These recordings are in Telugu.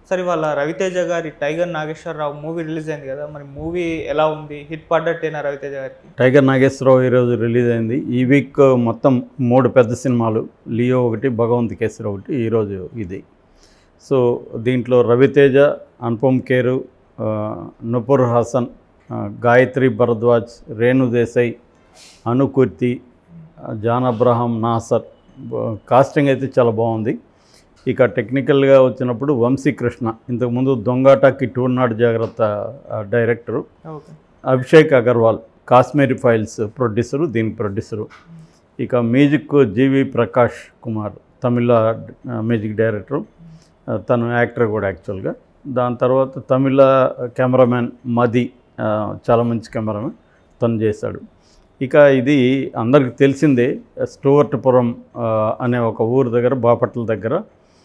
సరే వాళ్ళ రవితేజ గారి టైగర్ నాగేశ్వరరావు మూవీ రిలీజ్ అయింది కదా, మరి మూవీ ఎలా ఉంది? హిట్ పడ్డట్టేనా రవితేజ గారికి? టైగర్ నాగేశ్వరరావు ఈరోజు రిలీజ్ అయింది. ఈ వీక్ మొత్తం 3 పెద్ద సినిమాలు, లియో ఒకటి, భగవంత్ కేసరి ఒకటి, ఈరోజు ఇది. సో దీంట్లో రవితేజ, అనుపమ్ ఖేర్, నుపుర్ హాసన్, గాయత్రి భరద్వాజ్, రేణు దేశాయ్, అనుకూర్తి, జాన్ అబ్రహాం, నాసర్. కాస్టింగ్ అయితే చాలా బాగుంది. ఇక టెక్నికల్గా వచ్చినప్పుడు వంశీకృష్ణ, ఇంతకుముందు దొంగాటకి టూర్నాడు జాగ్రత్త director, Abhishek Agarwal Kashmiri files producer, దీని ప్రొడ్యూసరు. ఇక music GV Prakash Kumar, Tamil music director, తను యాక్టర్ కూడా యాక్చువల్గా. దాని తర్వాత తమిళ కెమెరామ్యాన్ మది, చాలా మంచి కెమెరామెన్, తను చేశాడు. ఇక ఇది అందరికి తెలిసిందే, స్టూవర్ట్పురం అనే ఒక ఊరు దగ్గర, బాపట్ల దగ్గర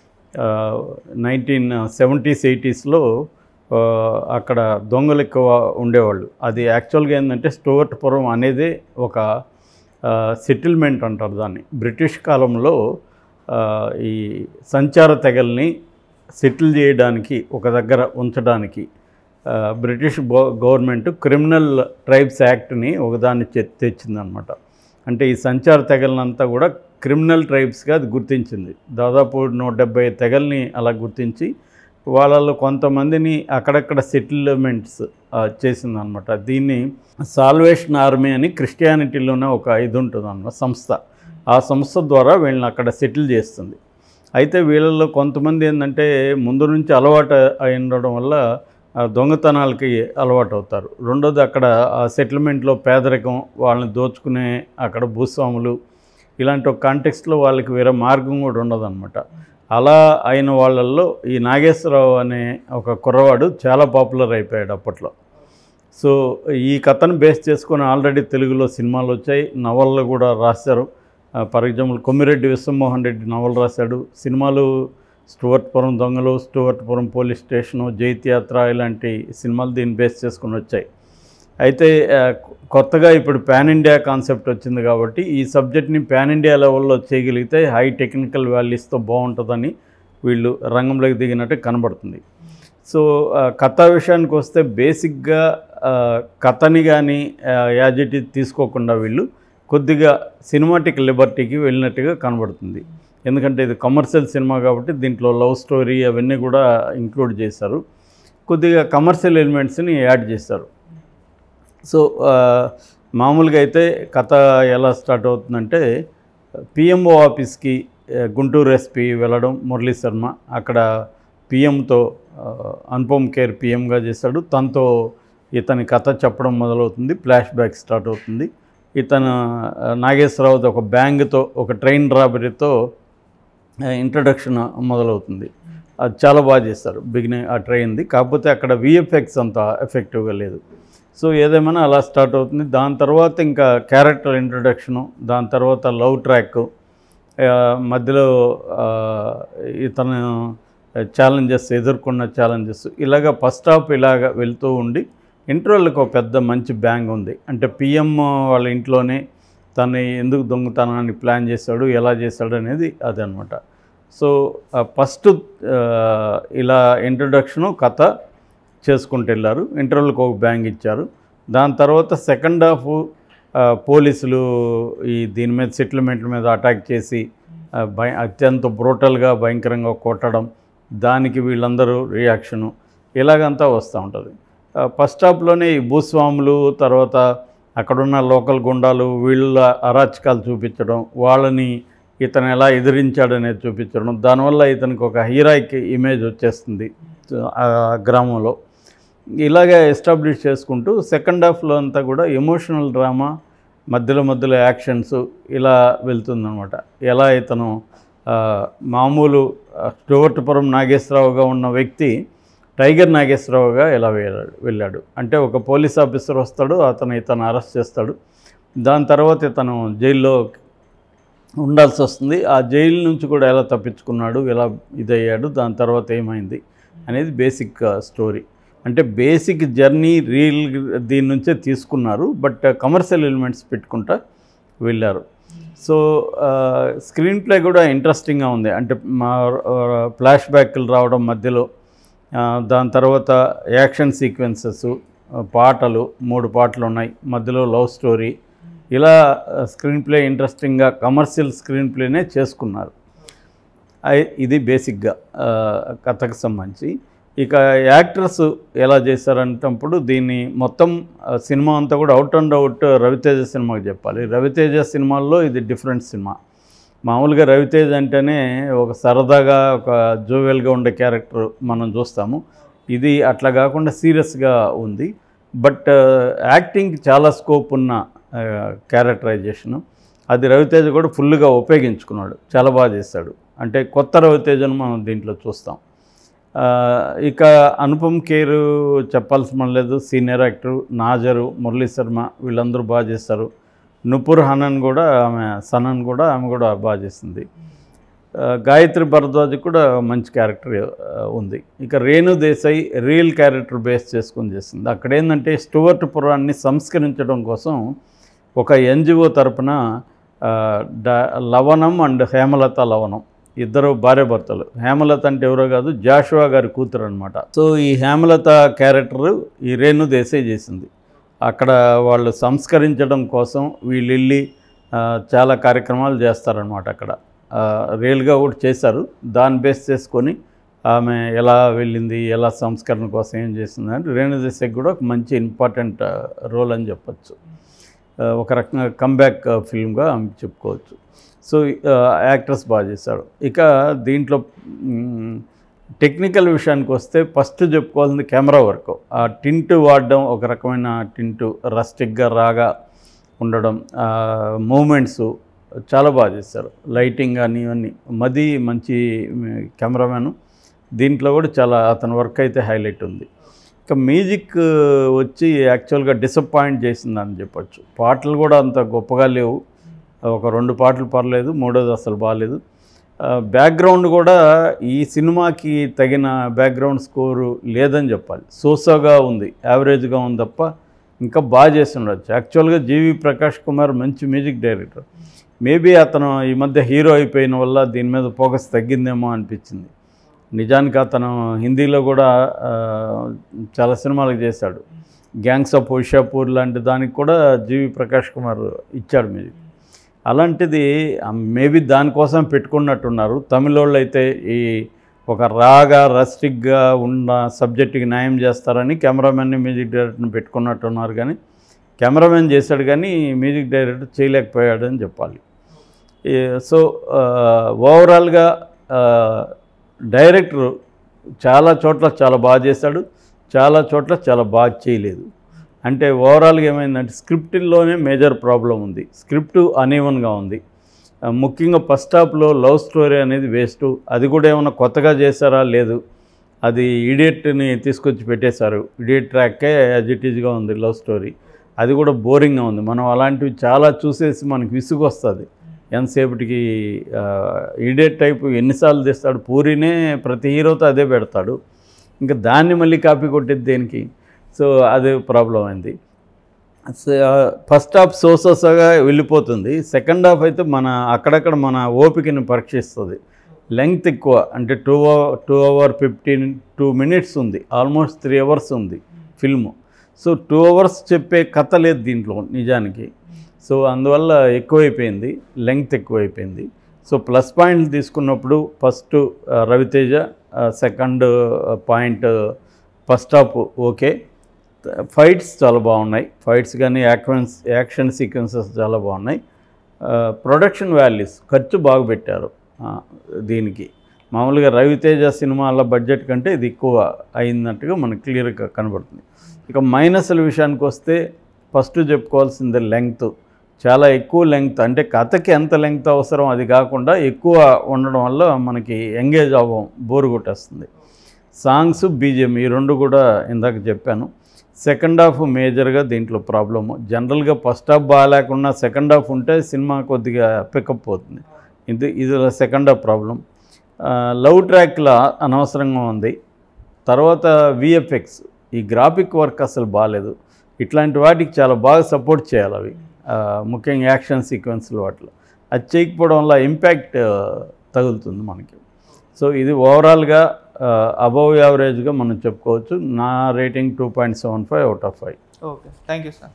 1970s 80sలో అక్కడ దొంగలు ఎక్కువ ఉండేవాళ్ళు. అది యాక్చువల్గా ఏంటంటే స్టూవర్ట్పురం అనేది ఒక సెటిల్మెంట్ అంటారు దాన్ని. బ్రిటిష్ కాలంలో ఈ సంచార తెగల్ని సెటిల్ చేయడానికి, ఒక దగ్గర ఉంచడానికి బ్రిటిష్ గవర్నమెంట్ క్రిమినల్ ట్రైబ్స్ యాక్ట్ని ఒకదాన్ని తెచ్చిందనమాట. అంటే ఈ సంచార తెగలనంతా కూడా క్రిమినల్ ట్రైబ్స్గా అది గుర్తించింది. దాదాపు 170 తెగల్ని అలా గుర్తించి వాళ్ళలో కొంతమందిని అక్కడక్కడ సెటిల్మెంట్స్ చేసిందనమాట. దీన్ని సాల్వేషన్ ఆర్మీ అని క్రిస్టియానిటీలోనే ఒక ఇది ఉంటుంది అన్నమాట, సంస్థ. ఆ సంస్థ ద్వారా వీళ్ళని అక్కడ సెటిల్ చేస్తుంది. అయితే వీళ్ళల్లో కొంతమంది ఏంటంటే ముందు నుంచి అలవాటు అయి ఉండడం వల్ల దొంగతనాలకి అలవాటు అవుతారు. రెండోది, అక్కడ ఆ సెటిల్మెంట్లో పేదరికం, వాళ్ళని దోచుకునే అక్కడ భూస్వాములు, ఇలాంటి ఒక కాంటెక్స్ట్లో వాళ్ళకి వేరే మార్గం కూడా ఉండదన్నమాట. అలా అయిన వాళ్ళల్లో ఈ నాగేశ్వరరావు అనే ఒక కుర్రవాడు చాలా పాపులర్ అయిపోయాడు అప్పట్లో. సో ఈ కథను బేస్ చేసుకొని ఆల్రెడీ తెలుగులో సినిమాలు వచ్చాయి, నవళ్ళు కూడా రాశారు. ఫర్ ఎగ్జాంపుల్ కొమ్మిరెడ్డి విశ్వమోహన్ రెడ్డి నవలు రాశాడు. సినిమాలు స్టూవర్ట్పురం దొంగలు, స్టూవర్ట్పురం పోలీస్ స్టేషను, జైత్యాత్ర, ఇలాంటి సినిమాలు దీన్ని బేస్ చేసుకుని వచ్చాయి. అయితే కొత్తగా ఇప్పుడు పాన్ ఇండియా కాన్సెప్ట్ వచ్చింది కాబట్టి ఈ సబ్జెక్ట్ని పాన్ ఇండియా లెవెల్లో చేయగలిగితే హై టెక్నికల్ వాల్యూస్తో బాగుంటుందని వీళ్ళు రంగంలోకి దిగినట్టు కనబడుతుంది. సో కథ విషయానికి వస్తే బేసిక్గా కథని కానీ యాజ్ ఇట్ ఈజ్ తీసుకోకుండా వీళ్ళు కొద్దిగా సినిమాటిక్ లిబర్టీకి వెళ్ళినట్టుగా కనబడుతుంది. ఎందుకంటే ఇది కమర్షియల్ సినిమా కాబట్టి దీంట్లో లవ్ స్టోరీ అవన్నీ కూడా ఇంక్లూడ్ చేశారు. కొద్దిగా కమర్షియల్ ఎలిమెంట్స్ని యాడ్ చేశారు. సో మామూలుగా అయితే కథ ఎలా స్టార్ట్ అవుతుందంటే, పిఎంఓ ఆఫీస్కి గుంటూరు ఎస్పీ వెళ్ళడం మురళీ శర్మ, అక్కడ పిఎంతో అనుపమ్ ఖేర్ పిఎంగా చేశాడు. తనతో ఇతని కథ చెప్పడం మొదలవుతుంది. ఫ్లాష్ బ్యాక్ స్టార్ట్ అవుతుంది. ఇతను నాగేశ్వరరావు ఒక బ్యాంగ్తో, ఒక ట్రైన్ రాబరీతో ఇంట్రడక్షన్ మొదలవుతుంది. అది చాలా బాగా చేస్తారు బిగినింగ్ ఆ ట్రైన్ది. కాకపోతే అక్కడ విఎఫ్ఎక్స్ అంత ఎఫెక్టివ్గా లేదు. సో ఏదేమైనా అలా స్టార్ట్ అవుతుంది. దాని తర్వాత ఇంకా క్యారెక్టర్ ఇంట్రడక్షను, దాని తర్వాత లవ్ ట్రాక్, మధ్యలో ఇతను ఛాలెంజెస్, ఎదుర్కొన్న ఛాలెంజెస్, ఇలాగ ఫస్ట్ హాఫ్ ఇలాగ వెళ్తూ ఉండి ఇంటర్వెల్కి ఒక పెద్ద మంచి బ్యాంగ్ ఉంది. అంటే పిఎం వాళ్ళ ఇంట్లోనే తను ఎందుకు దొంగతనాన్ని ప్లాన్ చేశాడు, ఎలా చేశాడు అనేది అదనమాట. సో ఫస్ట్ ఇలా ఇంట్రడక్షను, కథ చేసుకుంటూ వెళ్ళారు. ఇంటర్వెల్కి ఒక బ్యాంగ్ ఇచ్చారు. దాని తర్వాత సెకండ్ హాఫ్ పోలీసులు దీని మీద సెటిల్మెంట్ల మీద అటాక్ చేసి అత్యంత బ్రూటల్గా భయంకరంగా కొట్టడం, దానికి వీళ్ళందరూ రియాక్షను, ఇలాగంతా వస్తూ ఉంటుంది. ఫస్ట్ హాఫ్లోనే ఈ భూస్వాములు, తర్వాత అక్కడున్న లోకల్ గుండాలు, వీళ్ళ అరాచకాలు చూపించడం, వాళ్ళని ఇతను ఎలా ఎదిరించాడనేది చూపించడం, దానివల్ల ఇతనికి ఒక హీరోయిక్ ఇమేజ్ వచ్చేస్తుంది ఆ గ్రామంలో. ఇలాగే ఎస్టాబ్లిష్ చేసుకుంటూ సెకండ్ హాఫ్లో అంతా కూడా ఎమోషనల్ డ్రామా, మధ్యలో యాక్షన్స్ ఇలా వెళ్తుందనమాట. ఎలా ఇతను మామూలు స్టూవర్ట్పురం నాగేశ్వరరావుగా ఉన్న వ్యక్తి టైగర్ నాగేశ్వరరావుగా ఎలా వెళ్ళాడు అంటే, ఒక పోలీస్ ఆఫీసర్ వస్తాడు, ఇతను అరెస్ట్ చేస్తాడు. దాని తర్వాత ఇతను జైల్లో ఉండాల్సి వస్తుంది. ఆ జైలు నుంచి కూడా ఎలా తప్పించుకున్నాడు, ఎలా ఇదయ్యాడు, దాని తర్వాత ఏమైంది అనేది బేసిక్ స్టోరీ. అంటే బేసిక్ జర్నీ రీల్ దీని నుంచే తీసుకున్నారు, బట్ కమర్షియల్ ఎలిమెంట్స్ పెట్టుకుంటా వెళ్ళారు. సో స్క్రీన్ ప్లే కూడా ఇంట్రెస్టింగ్గా ఉంది. అంటే మా ఫ్లాష్ బ్యాక్లు రావడం మధ్యలో, దాని తర్వాత యాక్షన్ సీక్వెన్సెస్, పాటలు 3 పాటలు ఉన్నాయి, మధ్యలో లవ్ స్టోరీ, ఇలా స్క్రీన్ ప్లే ఇంట్రెస్టింగ్గా కమర్షియల్ స్క్రీన్ ప్లేనే చేసుకున్నారు. ఇది బేసిక్గా కథకు సంబంధించి. ఇక యాక్టర్స్ ఎలా చేశారంటప్పుడు దీన్ని మొత్తం సినిమా అంతా కూడా అవుట్ అండ్ అవుట్ రవితేజ సినిమాకి చెప్పాలి. రవితేజ సినిమాల్లో ఇది డిఫరెంట్ సినిమా. మామూలుగా రవితేజ అంటేనే ఒక సరదాగా ఒక జోవెల్గా ఉండే క్యారెక్టర్ మనం చూస్తాము. ఇది అట్లా కాకుండా సీరియస్గా ఉంది. బట్ యాక్టింగ్ చాలా స్కోప్ ఉన్న క్యారెక్టరైజేషను అది రవితేజ కూడా ఫుల్గా ఉపయోగించుకున్నాడు, చాలా బాగా చేశాడు. అంటే కొత్త రవితేజను మనం దీంట్లో చూస్తాం. ఇక అనుపమ్ ఖేర్ చెప్పాల్సిన లేదు, సీనియర్ యాక్టర్. నాజరు, మురళీ శర్మ వీళ్ళందరూ బాగా చేస్తారు. నుపుర్ హనన్ కూడా సనన్ కూడా ఆమె కూడా బాగా చేసింది. గాయత్రి భరద్వాజ్ కూడా మంచి క్యారెక్టర్ ఉంది. ఇక Renu Desai real character base చేసుకొని చేసింది. అక్కడ ఏంటంటే స్టూవర్ట్ పురాన్ని సంస్కరించడం కోసం ఒక ఎన్జిఓ తరపున లవణం అండ్ హేమలత లవణం ఇద్దరు భార్యాభర్తలు. హేమలత అంటే ఎవరో కాదు, జాషువా గారి కూతురు అనమాట. సో ఈ హేమలత క్యారెక్టర్ ఈ రేణు దేశాయ్ చేసింది. అక్కడ వాళ్ళు సంస్కరించడం కోసం వీళ్ళు వెళ్ళి చాలా కార్యక్రమాలు చేస్తారనమాట. అక్కడ రియల్గా కూడా చేశారు. దాన్ని బేస్ చేసుకొని ఆమె ఎలా వెళ్ళింది, ఎలా సంస్కరణ కోసం ఏం చేసింది అంటే రేణు దేశాయ్ కూడా ఒక మంచి ఇంపార్టెంట్ రోల్ అని చెప్పచ్చు. ఒక రకంగా కమ్బ్యాక్ ఫిల్మ్గా ఆమె చెప్పుకోవచ్చు. సో యాక్టర్స్ బాగా చేశాడు. ఇక దీంట్లో టెక్నికల్ విషయానికి వస్తే ఫస్ట్ చెప్పుకోవాల్సింది కెమెరా వర్క్. ఆ టింట్ వాడడం, ఒక రకమైన టింటు రస్టిక్గా రాగా ఉండడం, మూమెంట్స్ చాలా బాగా చేశారు. లైటింగ్ కానీ ఇవన్నీ మంచి కెమెరామ్యాను. దీంట్లో కూడా చాలా అతని వర్క్ అయితే హైలైట్ ఉంది. ఇక మ్యూజిక్ వచ్చి యాక్చువల్గా డిసప్పాయింట్ చేసిందని చెప్పచ్చు. పాటలు కూడా అంత గొప్పగా లేవు. ఒక 2 పాటలు పర్లేదు, మూడోది అసలు బాగాలేదు. బ్యాక్గ్రౌండ్ కూడా ఈ సినిమాకి తగిన బ్యాక్గ్రౌండ్ స్కోరు లేదని చెప్పాలి. సోసాగా ఉంది, యావరేజ్గా ఉంది తప్ప ఇంకా బాగా చేసి ఉండొచ్చు. యాక్చువల్గా జీవి ప్రకాష్ కుమార్ మంచి మ్యూజిక్ డైరెక్టర్. మేబీ అతను ఈ మధ్య హీరో అయిపోయిన వల్ల దీని మీద ఫోకస్ తగ్గిందేమో అనిపించింది. నిజానికి అతను హిందీలో కూడా చాలా సినిమాలకు చేశాడు. గ్యాంగ్స్ ఆఫ్ హోషాపూర్ లాంటి దానికి కూడా జీవి ప్రకాష్ కుమార్ ఇచ్చాడు మ్యూజిక్. అలాంటిది మేబీ దానికోసం పెట్టుకున్నట్టున్నారు. తమిళోళ్ళు అయితే ఈ ఒక రాగా రస్టిక్గా ఉన్న సబ్జెక్టుకి న్యాయం చేస్తారని కెమెరామెన్ని మ్యూజిక్ డైరెక్టర్ని పెట్టుకున్నట్టున్నారు. కానీ కెమెరామెన్ చేశాడు కానీ మ్యూజిక్ డైరెక్టర్ చేయలేకపోయాడని చెప్పాలి. సో ఓవరాల్గా డైరెక్టర్ చాలా చోట్ల చాలా బాగా చేశాడు, చాలా చోట్ల చాలా బాగా చేయలేదు. అంటే ఓవరాల్గా ఏమైందంటే స్క్రిప్ట్లోనే మేజర్ ప్రాబ్లం ఉంది. స్క్రిప్ట్ అనీవన్గా ఉంది. ముఖ్యంగా ఫస్ట్ హాఫ్లో లవ్ స్టోరీ అనేది వేస్ట్. అది కూడా ఏమైనా కొత్తగా చేశారా లేదు, అది ఇడియట్ని తీసుకొచ్చి పెట్టేశారు. ఇడియట్ ట్రాక్కే యాజ్ ఇట్ ఈజ్గా ఉంది లవ్ స్టోరీ. అది కూడా బోరింగ్గా ఉంది. మనం అలాంటివి చాలా చూసేసి మనకి విసుగు వస్తుంది. ఎంతసేపటికి ఇడియట్ టైపు ఎన్నిసార్లు తెస్తాడు. పూరినే ప్రతి హీరోతో అదే పెడతాడు, ఇంకా దాన్ని మళ్ళీ కాపీ కొట్టేది దేనికి? సో అదే ప్రాబ్లం అయింది. ఫస్ట్ హాఫ్ సోసోసగా వెళ్ళిపోతుంది. సెకండ్ హాఫ్ అయితే అక్కడక్కడ మన ఓపికని పరీక్షిస్తుంది. లెంగ్త్ ఎక్కువ, అంటే 2 hours 52 minutes ఉంది. ఆల్మోస్ట్ 3 hours ఉంది ఫిల్ము. సో 2 hours చెప్పే కథ లేదు దీంట్లో నిజానికి. సో అందువల్ల ఎక్కువైపోయింది, లెంగ్త్ ఎక్కువైపోయింది. సో ప్లస్ పాయింట్లు తీసుకున్నప్పుడు first Raviteja, second point first half okay. Fights చాలా బాగున్నాయి. ఫైట్స్ కానీ యాక్షన్ సీక్వెన్సెస్ చాలా బాగున్నాయి. ప్రొడక్షన్ వాల్యూస్ ఖర్చు బాగా పెట్టారు దీనికి. మామూలుగా రవితేజ సినిమాల బడ్జెట్ కంటే ఇది ఎక్కువ అయిందట్టుగా మనకు క్లియర్గా కనబడుతుంది. ఇక మైనస్ల విషయానికి వస్తే ఫస్ట్ చెప్పుకోవాల్సింది లెంగ్త్. చాలా ఎక్కువ లెంగ్త్, అంటే కథకి ఎంత లెంగ్త్ అవసరం అది కాకుండా ఎక్కువ ఉండడం వల్ల మనకి ఎంగేజ్ అవ్వం, బోరు కొట్టేస్తుంది. సాంగ్స్, బీజిఎం ఈ 2 కూడా ఇందాక చెప్పాను. సెకండ్ హాఫ్ మేజర్గా దీంట్లో ప్రాబ్లము. జనరల్గా ఫస్ట్ హాఫ్ బాగాలేకుండా సెకండ్ హాఫ్ ఉంటే సినిమా కొద్దిగా పికప్ అవుతుంది. ఇది సెకండ్ హాఫ్ ప్రాబ్లం. లవ్ ట్రాక్లా అనవసరంగా ఉంది. తర్వాత విఎఫ్ఎక్స్, ఈ గ్రాఫిక్ వర్క్ అసలు బాగాలేదు. ఇట్లాంటి వాటికి చాలా బాగా సపోర్ట్ చేయాలి అవి, ముఖ్యంగా యాక్షన్ సీక్వెన్స్లు వాటిలో. అది చేయకపోవడం వల్ల ఇంపాక్ట్ తగులుతుంది మనకి. సో ఇది ఓవరాల్గా అబవ్ యావరేజ్గా మనం చెప్పుకోవచ్చు. నా rating 2.75 out of 5. Okay, thank you sir.